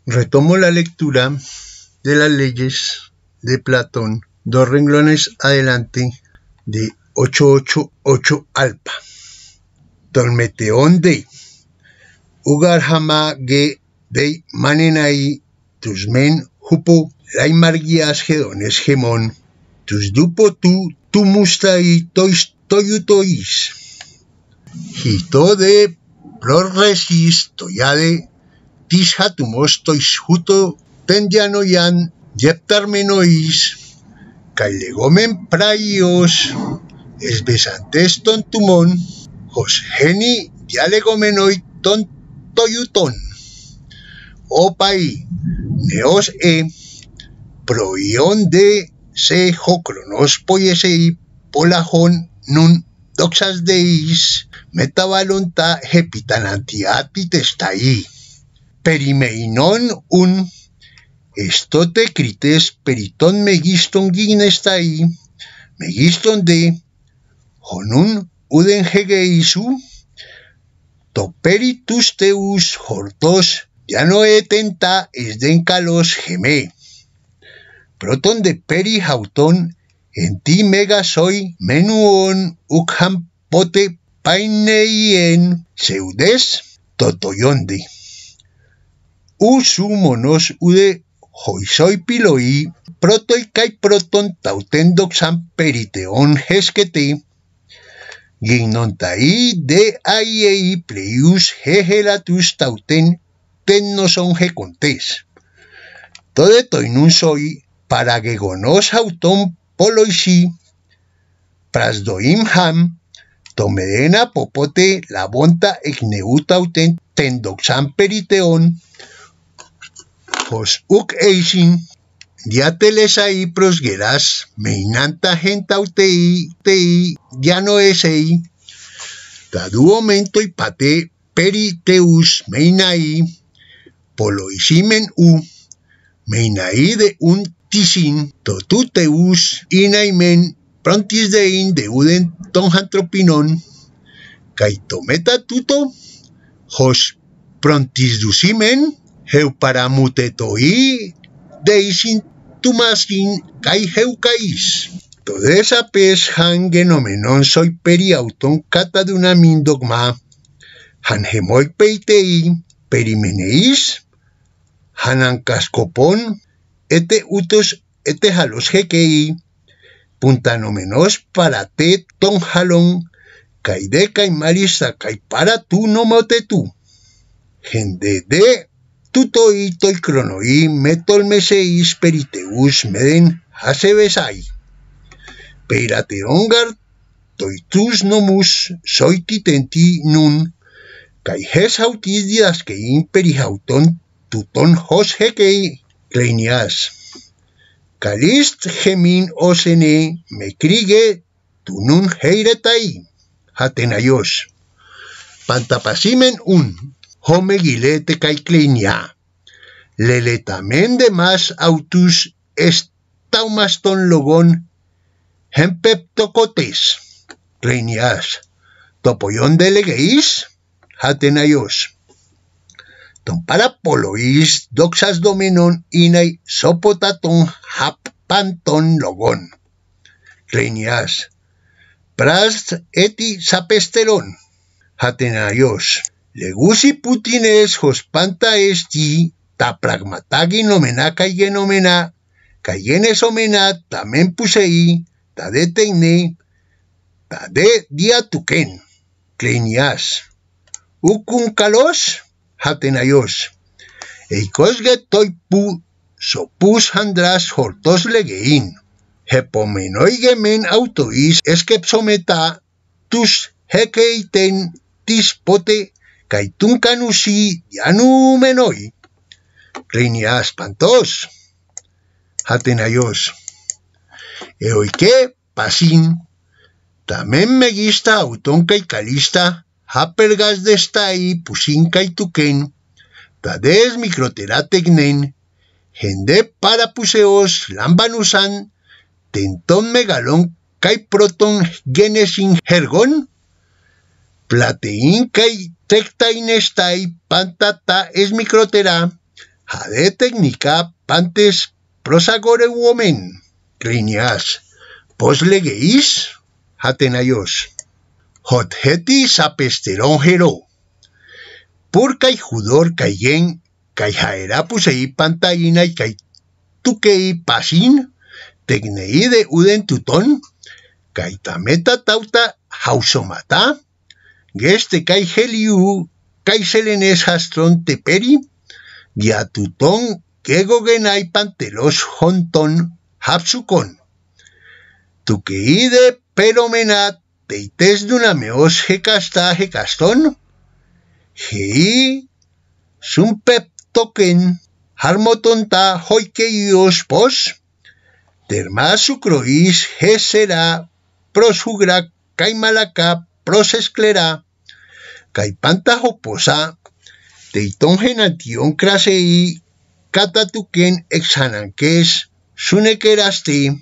Retomo la lectura de las leyes de Platón, 2 renglones adelante de 888 alpa. Tolmeteón de Ugarhama ge de manenai tusmen hupo laimargias gedones gemon tus dupo tu mustai toyutois hito de prorresis toyade tishatumos toishuto tendianoyan yeptarmenois cailegomen praios esbesantes tontumon hosgeni dialegomenoi toyuton opai neos proion de se jocronos poiesei polajón nun doxas deis metabalonta hepitanantiati testai perimeinon un estote crites periton megiston ginestai megiston de honun uden hegeisu toperitus teus hortos ya no etenta esdencalos geme proton de peri hauton en ti mega soy menuon ukham pote paineien seudes totoyonde usumonos ude hoisoi piloi protoi kai proton tautendoxan periteon heskete gignontai de aiei pleius hegelatus tauten tennoson hecontes tode toinun soy para gegonos auton poloisi prasdoim ham tomedena popote la bonta ecneutauten tendoxan periteon hos uk eisin diatelesai prosgeras meinanta gentautei diano esei taduomentoi pate periteus meinai poloisimen meinai de un tisin totuteus inaimen prontis dein deuden tonjantropinon kaitometa tuto hos prontis dusimen heuparamutetoi deisin tumasin kai heukais todesa pes han genomenon soy periauton catadunamin dogma han gemoy peitei perimeneis hanancascopon ete utos ete halos hekei puntanomenos para te ton halon kaide kaimarisa kai para tu no motetu gente de tutoi toi cronoi metolmeseis periteus meden hasebesai peirateongar toitus nomus soititenti nun kai hes hautis dias que imperihauton tuton hos hekei kleinias kalist gemin osene mekrige tunun heiretai hatenayos pantapasimen homegilete kai kleinia leletamen de mas autus estaumaston logon hempeptocotes kleinias topoyon delegeis hatenayos ton para polois doxas domenon inai sopotaton happanton logon kleinias pras eti sapesteron hatenayos legusi putines hospanta esti ta pragmatagi nomena kayenomena kayenesomena tamen pusei ta detegne ta de diatuken kleinias ukun kalos hatenayos eikosge toipu sopus handras hortos legein hepomenoigemen autois eskepsometa tus hekeiten tispote kaitunkanusi yanu menoi kleinias pantos hatenayos eoike pasin tamen megista auton kai kalista hapergas destai pusin kai tuken tades microterategnen gende para puseos lambanusan tenton megalon kai proton genesin hergon platein kai tectainestai pantata es microtera Jade técnica pantes prosagore women. Clinias. Pos legeis. Hatenayos. Hot heti sapesteron hero. Por kai judor kayen kai jaera pusei pantaina y kai tukei pasin. Tecnei de uden tuton. Kai tameta tauta hausomata. Geste kai heliu kai selenes hastron teperi. Giatuton kegogenai pantelos honton hapsukon. Tukei de peromenat teites dunameos hekaston. Hei sumpep token harmotonta hoikeios pos. Termasukrois hesera prosugra kaimalaka prosesclera. Kaipanta hoposa. Teiton genation crasei catatuken exanankes sunekerasti.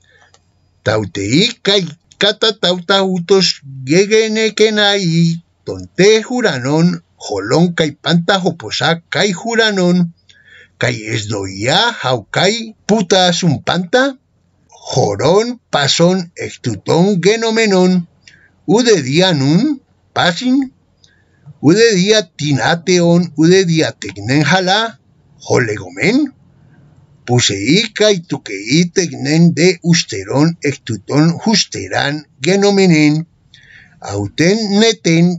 Tautei kai catatautos gegenekenai tonte juranon jolon kai panta hoposa kai juranon kai esdoia haukai puta sumpanta joron pason extuton genomenon ude dianun pasin ude dia tinateon ude dia tecnen jala jolegomen pusei kai tukei tecnen de usteron extuton justeran genomenen auten neten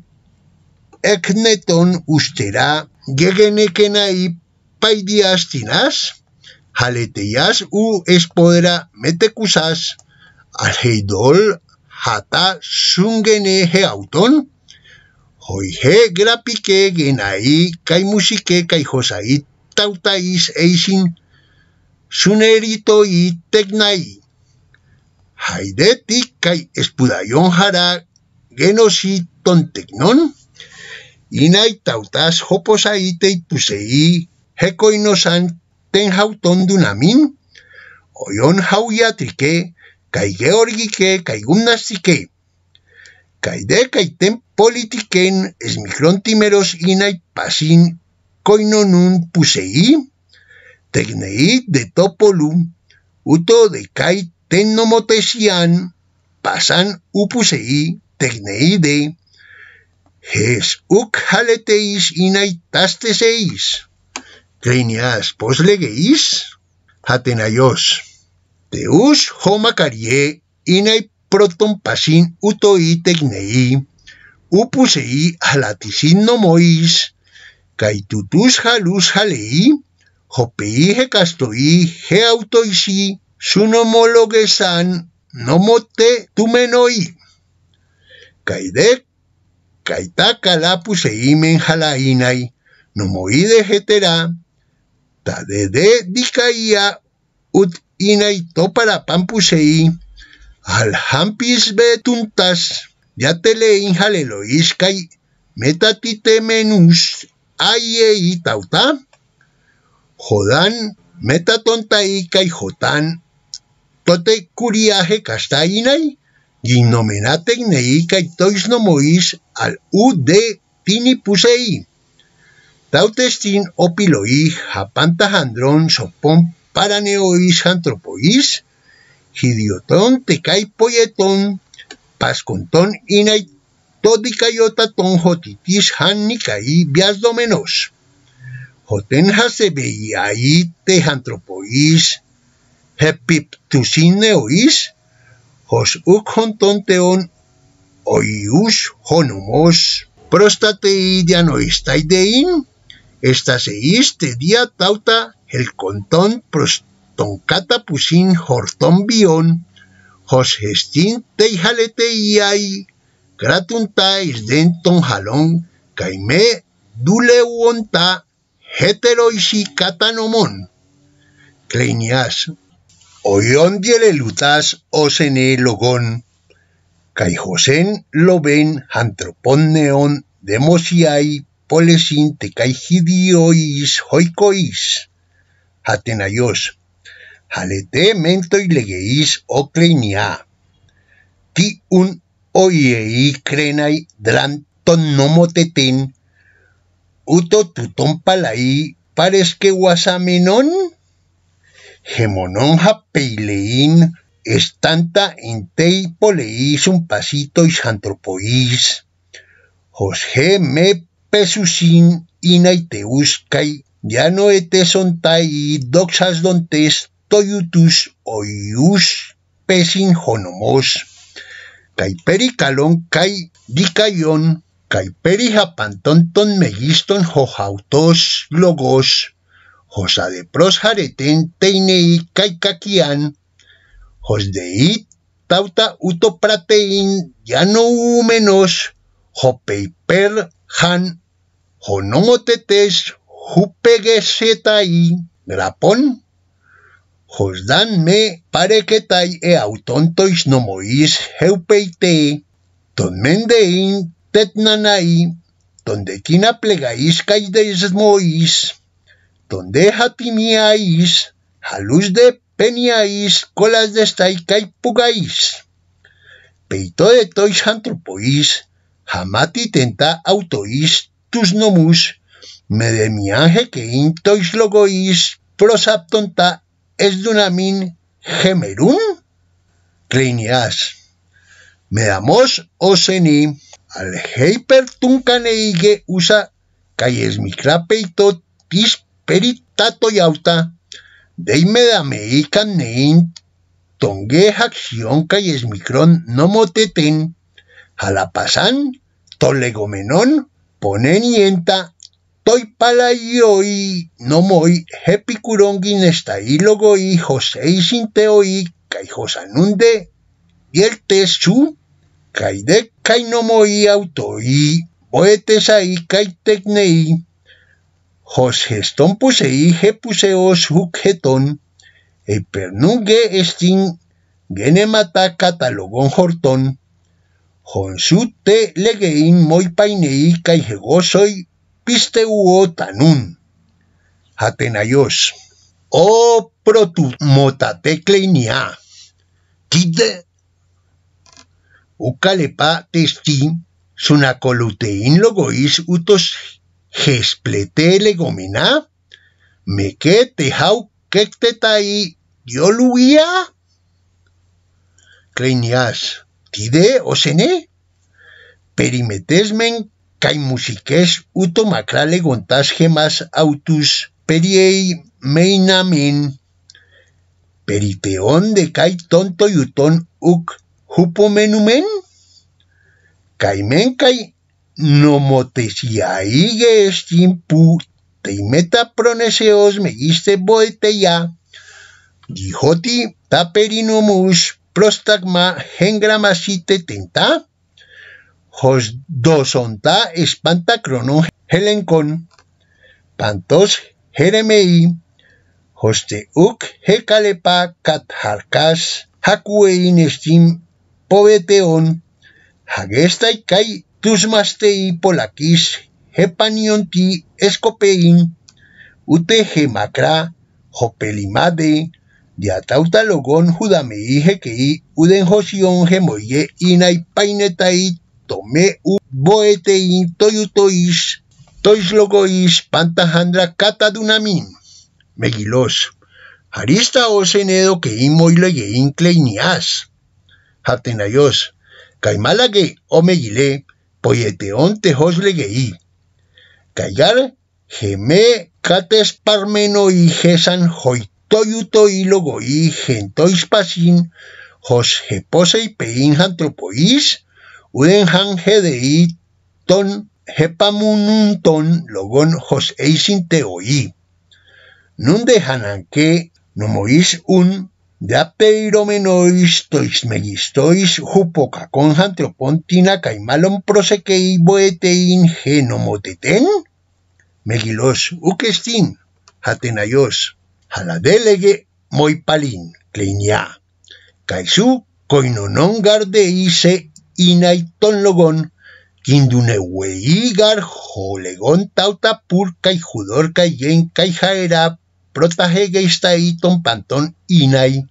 ekneton ustera gegenekenai paidiastinas haleteias u espodera metekusas alheidol hata sungene heauton hoihe grapike genai kai musike kai josai tautais eisin sunerito y tecnai haideti kai espudayon jara genosi tontecnon inai tautas hoposaitei pusei hekoinosan tenhauton dunamin oyon hauyatrike kai georgike kai gumnastike kai de kai ten politiken esmicrontimeros inai pasin koinonun pusei tecnei de topolu uto de kai tennomotesian pasan upusei tecnei de hes uk haleteis inai tasteseis Clinias poslegeis hatenayos teus homakarie inai proton pasin utoi tecnei upusei halatisin nomois kai tutus halus halei hopei hekastoi heautoisi sunomologesan nomote tumenoi kaide kaita pusei men halainai nomoide hetera tadede dikaia ut inai topara pampusei alhampis betuntas yatelein halelois kai metatite menus aiei tauta jodan metatontai kai jotan tote curiaje castainai ginomenaten nei kai tois nomois al u de tini pusei tautestin opiloi japanta handron sopon paraneois antropois hidioton te kai poyeton pasconton inai todikayotaton hotitis hanni kai biasdomenos Hoten hasebeiai te antropois hepiptusineois hos uk hontonteon oius honomos prostatei dianoistaidein estaseis te dia tauta el conton prostoncata pusin horton bion hos gestin teihaleteiai gratunta isdenton halon caime duleuonta heteroisi catanomon Clinias oyon dielelutas osene logon kai josen loben antropon neon demosiai polesin te kai hidiois hoikois hatenayos halete mentoi legeis o Clinia ti un oiei krenai dranton nomoteten uto tuton palai parezque guasamenón, gemonón japeileín, estanta intei poleís un pasito y antropoís, José me pesusin inaiteuskay, ya no etesontai doxas dontes toyutus oyus pesin jonomos, caiperi calón cai dicayon, caiperi japantonton megiston jojautos logos, josa de pros jareten teinei caikakian, josdei tauta utopratein ya no menos, jopeiper han, jonomotetes jupegesetai grapón, josdan me parequetai autontois nomois heupeite, ton mendein tetnanai, donde quina plegais caidesmois, donde hatimiais, jaluz de peniais, colas de estai caipugais, peito de tois antropois, jamati tenta autois tus nomus, me de miaje que intois logois, prosaptonta es dunamin gemerun, Kleinias, me damos oseni, al heiper tuncaneige usa calles micrapeito tis peritato yauta, deime dameican nein, tongue acción calles micron no moteten, jalapasan, tolegomenon, ponenienta, toi palayoi, no moi, hepicurongin estailogoi, josei sinteoi, kai josanunde, y el tesu, kai de kai no moi autoi, boetesai kai tecnei, jos geston pusei hepuseos hukgeton, e pernunge estin, genemata catalogon horton, Jonsute legein moi painei kai hegosoi pisteuo tanun. Hatenayos. O protumotate kleinia. Kide. Ukalepa testi sunacolutein logois utos gesplete legomena. Meke tehau kektetai dioluia. Kleinias. Tide osene, perimetesmen kai musiques utomacrale gontas gemas autus periei meinamin, periteon de kai tonto yuton uk hupomenumen, kaimen kai nomotesiaige estimpu teimeta proneseos megiste boeteia, dijoti taperinomus prostagma hengramasite tenta, jos dosonta espanta cronon helencon, pantos jeremei, hoste uk hekalepa katharkas hakuein estim poveteon, hagestai kai tusmastei polakis hepanionti escopein, ute gemacra hopelimade, diatauta logon judamei hekei uden josion gemoye inai painetai tome u boetei toyutois tois logois pantahandra catadunamin. Megilos. Harista osenedo que imoilegein kleinias. Hatenayos. Kaimalage o megile poyeteon tejos legei. Kayar geme cates parmeno y gesan hoit. Toyuto y logoi gentois pasin, jos heposei pein antropois, uden han hedei ton hepamununton logon jos eisin teoi. Nun de hananke nomois un de apeiromenois tois megistois hupocacon antropontina caimalon prosekei boetein genomoteten? Megilos ukestin, hatenayos. Haladelege moi palin, kleinia. Kaisu koinonon gardeise inaiton logon, kindunewei gar jolegon tauta pur kai judor kai yen kai jaera protagegeistai panton inai.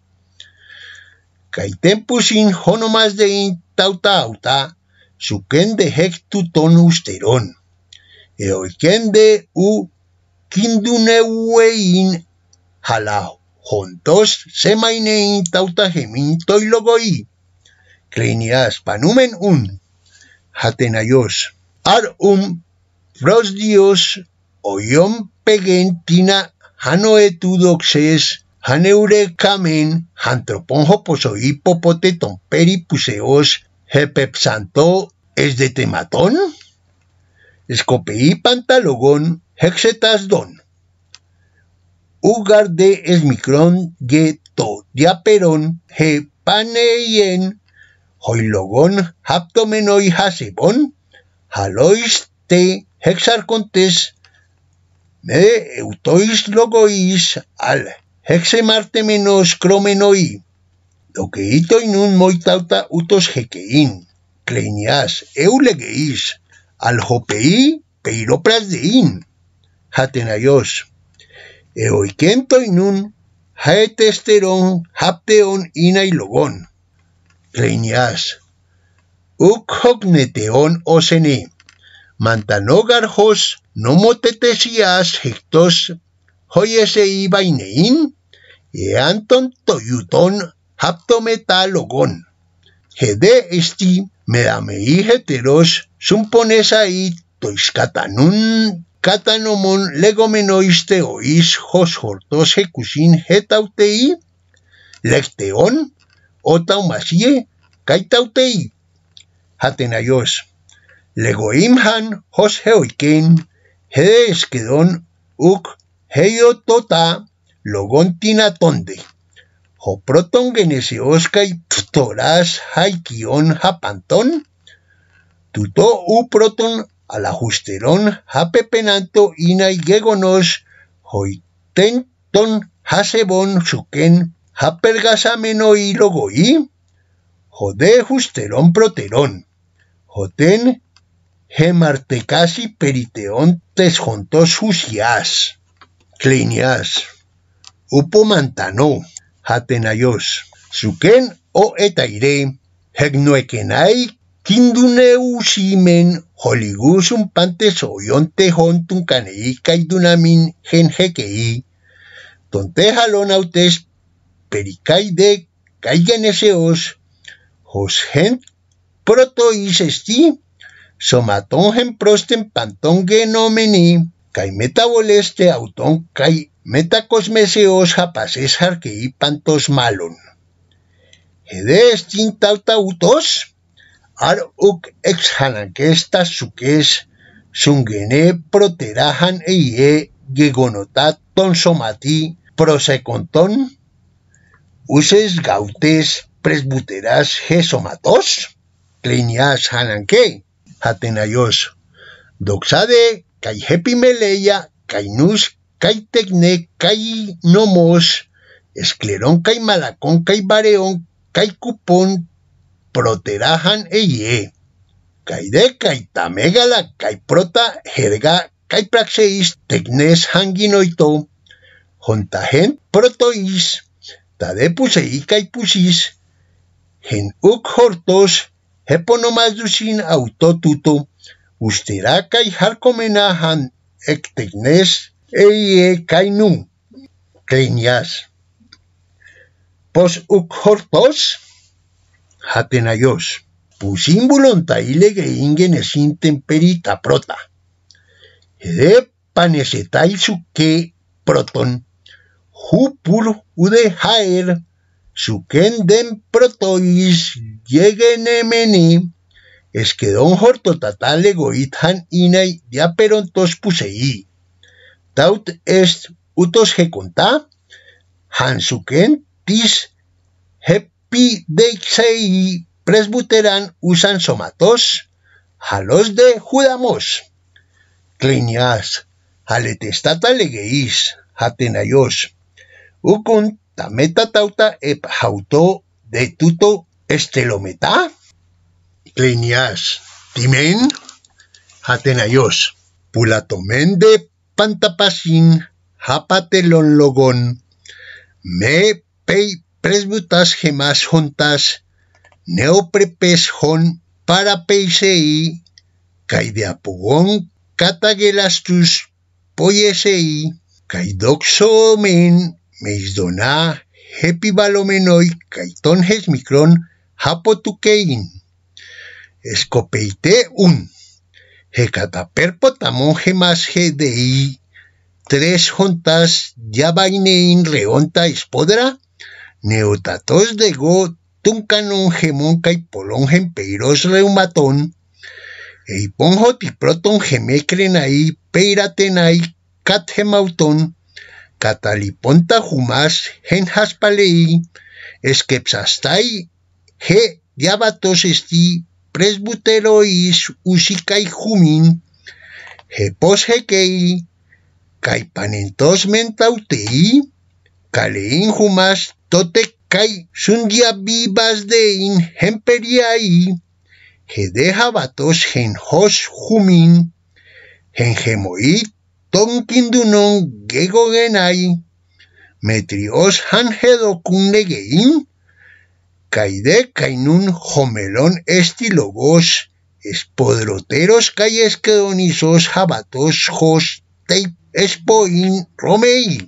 Kai tempusin honomas de in tauta auta, suken de hectu ton usteron. Eoiken de u kindunewein hala juntos semainein tautajemin toilogoi. Kleinias panumen hatenayos. Pros dios oyom pegentina hanoetudoxes haneurekamen hantroponjo posoi popoteton peripuseos hepepsanto es de tematón. Escopei pantalogón hexetas don. Ugar de esmicron geto diaperon he paneyen hoilogón haptomenoi hasebon halois te hexarcontes me eutois logois al hexemartemenos cromenoi. Dokeitoinun moitauta utos hekein. Kleinias eulegeis al hopei peiropras dein. Hatenayos. Eoikentoinun haetesteron hapteon inailogon. Kleinias. Ukhogneteon osene. Mantanogarjos nomotetesias hectos hoyesei bainein. Eanton toyuton haptometalogon. Hede esti medamei heteros sumponesai toiscatanun catanomon legomenoisteois hoshortos hecusin hetautei lecteon otaumasie caitautei. Hatenayos. Legoimhan hos heoiken hede esquedon uk heiotota logontinatonde. Hoproton geneseoskai ptoras haikion hapanton. Tuto uproton alajusteron hapepenanto inai gegonos hoitenton hasebon suken hapergasamenoi logoi. Jode justeron proteron. Joten hemartecasi periteon tesjontos jusias. Kleinias. Upomantano. Hatenayos. Suken o etaire. Hegnoekenai kinduneusimen holigusum pantes oyonte hontun canei caidunamin genhekei. Tonte halonautes pericai de caigeneseos. Hos gent protois esti. Somaton gen prosten panton genomeni. Kai metaboleste auton kai metacosmeseos hapases harkei pantos malon. Hede estin tautautos. Uk exhanankestas sukes sungene proterahan eie gegonotat ton somati proseconton. Uses gautes presbuteras gesomatos. Kleinias hananke. Hatenayos. Doxade kai hepimeleia kai nus kai tecne kai nomos escleron kai malacón kai bareón kai cupón proterahan eie. Kai de kai tamegala kai prota jerga kai praxeis tecnes hanginoito. Jontagen protois tade pusei kai pusis. Gen uk hortos heponomasdusin autotuto. Ustera kai harkomenahan ectecnes eie kai nu. Kleinias. Pos uk hortos. Hatenayos. Pusin volontaile geingen esin temperita prota. Hede panesetai suke proton. Hupur ude haer. Suken den protois yegenemeni. Esquedon hortotatale goithan inai diaperontos pusei. Taut est utos heconta. Hansuken tis hepideixei presbuteran usan somatos. Halos de judamos. Kleinias. Haletestata legeis. Hatenayos. Ukun tameta tauta ep hauto de tuto estelometa. Kleinias. Timen. Hatenayos. Pulatomen de pantapasin hapatelon logon. Me pei presbutas gemas juntas. Neoprepes hon para peisei. Kai de apogón catagelastus poyesei, kaidoxo men, meisdona, hepi balomenoi, kaitonjes micron, hapotukein. Escopeite un. Hecataperpo tamon gemas gedei, 3 juntas yabainein reonta espodra, neotatos de go tuncanon gemon caipolon gempeiros reumaton, eiponjo tiproton gemecrenai peiratenai cathemauton, cataliponta jumas genhaspalei, esquepsastai ge diabatos esti presbuterois usicai jumin, gepos hequei, caipanentos mentautei, calein jumas tote cai sundia vivas dein gemperiai, gedeja batos genjos jumin, gengemoi tonkindunon gegogenai, metrios hanjedokun legein, caide cainun jomelón estilogos, espodroteros caiesquedonizos jabatos jos teip espoin romei,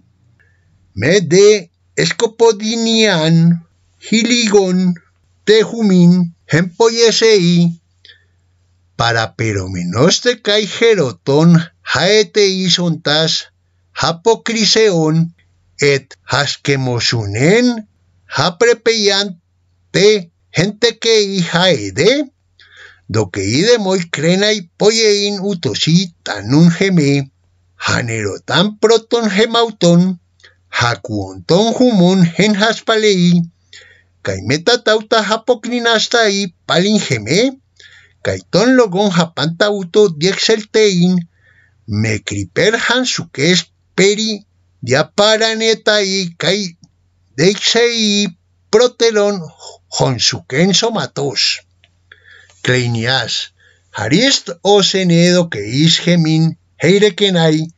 mede escopodinian, hiligon, tejumin, gempoyesei, para peromenos de caigeroton, haeteisontas, hapocriseon, et hasquemosunen, haprepeian, gente que hija de, do que ide moi crena y poyein utosi tanun geme, hanerotan proton gemauton, hakuonton humon genhaspalei, caimeta tauta hapocrinasta y palin geme, caiton logon japanta uto diexeltein, me criper hansuques peri, diaparaneta y cai deixei protelon honsuken somatos. Kleinias, harist o senedo que is gemin heirekenai,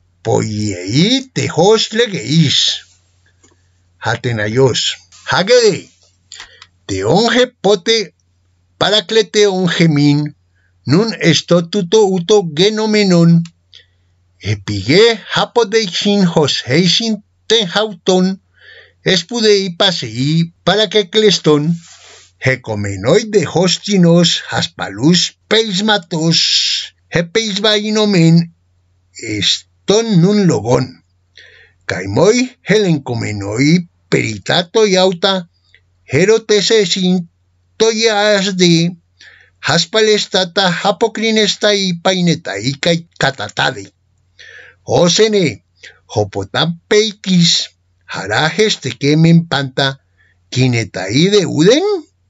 poiei tejos legeis. Hatenayos, hagede, teonge pote paracleteon gemin, nun estotuto uto genomenon, epige hapodeixin hos heisin tenhauton, espudei pasei para que cleston, hecomenoi de hostinos haspalus peismatos, hepeisvainomen, eston nun logon, caimoi helencomenoi peritato yauta, herotesesin toyas de, haspalestata hapocrinesta y paineta y catatade, osene, hopotan peikis, harajes te quemen panta, kinetaí de uden,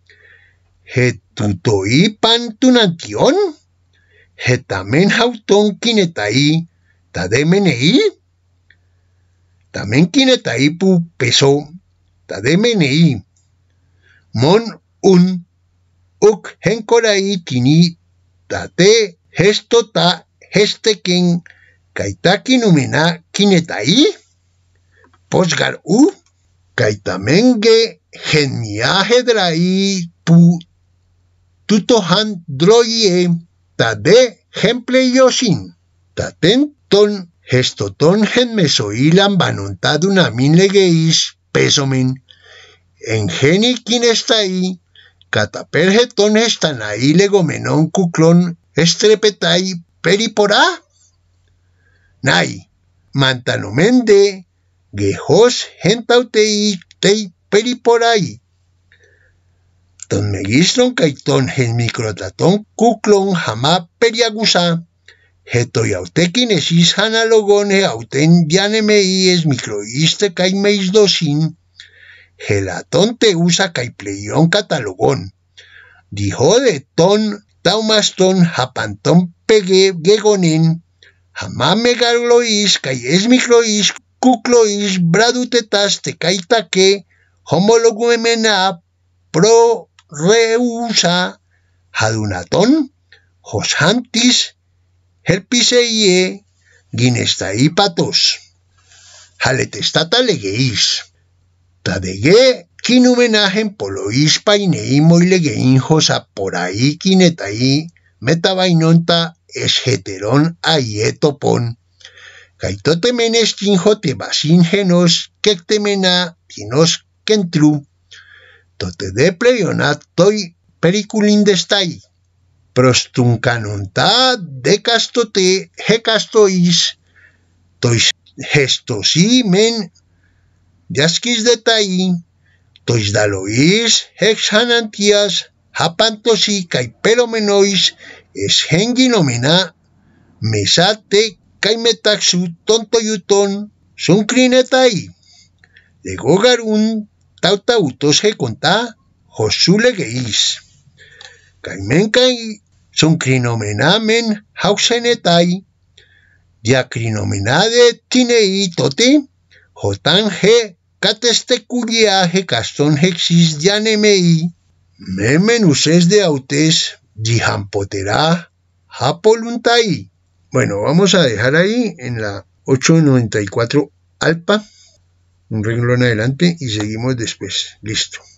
hetutoi pantunantion, hetamen hauton kinetaí, tademenei, tamen kinetaí pu peso, tademenei, mon un, uk henkorai tini, tate gestota gesteken, kaitaki numena kinetaí, posgar u, kaitamenge geniaje drai pu tutohan droie, tade gempleyosin, tatenton gestoton genmesoilan banontadun legeis pesomen, engeni kinestai, catapergeton estanai legomenon kuklon estrepetai peripora, nai, mantanomende, gejos gentautei tei periporai. Ton megistron kaiton gen microtaton kuklon jama periagusa, getoyautekin esis analogon auten dianemei microiste kai meisdosin, gelaton te usa kai pleion catalogon. Dijo de ton taumaston japanton pegue gegonen, jama megalois kai microis kuklois bradutetas te kaitake homologumena pro reusa hadunaton hoshantis herpiseie ginestai patos haletestata legeis tadege kinumenajen polois painei moilegein josa por ahí kinetai metabainonta esheteron aietopon Kaitotemenes tinjote basin genos kektemena tinos kentru. Tote de pleyonat toi periculindestai. Prostuncanonta de castote hecastois. Tois gestosi men yaskis detai. Tois dalois hexanantias hapantosi kai pelomenois es genginomena mesate kai metaxu tontoyuton sunkrinetai. Legogarun tautautos heconta josulegeis. Kaimenkai sunkrinomenamen hausenetai. Diacrinomenade tinei tote jotan he catestekuliaje caston hexis dianemei. Memenuses de autes dihampotera hapoluntai. Bueno, vamos a dejar ahí en la 894 alpa, un renglón adelante y seguimos después. Listo.